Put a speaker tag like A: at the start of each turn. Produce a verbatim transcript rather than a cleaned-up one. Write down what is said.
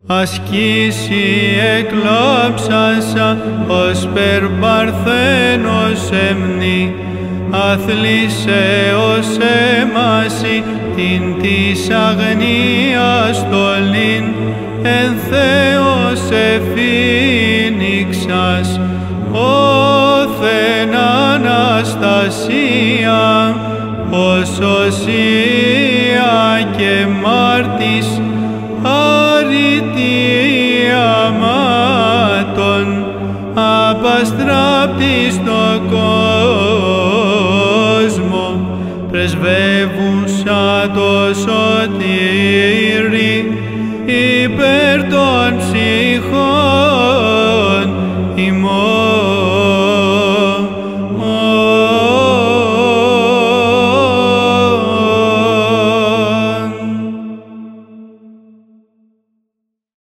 A: ασκήσει εκλόψασα ως περπαρθένος εμνή, αθλήσε ως έμαση την της αγνίας στολήν, εν Θεός εφήνιξας, όθεν Αναστασία, ως οσία και μάρτης, αριτία μάτων, απαστράπτης το κόσμο, πρεσβεύουσα το σωτήρι υπέρ των ψυχών